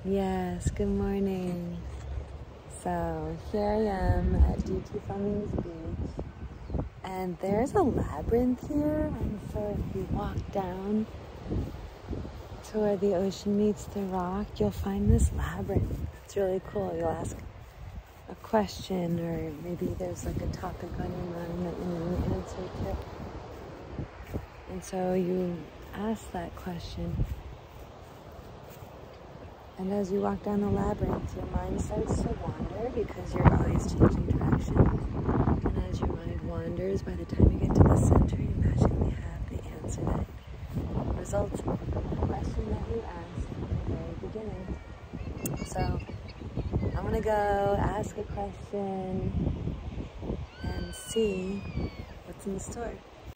Yes, good morning. So here I am at DT Fleming's Beach, and there's a labyrinth here. And so if you walk down to where the ocean meets the rock, you'll find this labyrinth. It's really cool. You'll ask a question, or maybe there's like a topic on your mind that you need an answer to. And so you ask that question. And as you walk down the labyrinth, your mind starts to wander because you're always changing direction. And as your mind wanders, by the time you get to the center, you magically have the answer that results in the question that you asked at the very beginning. So I'm gonna go ask a question and see what's in store.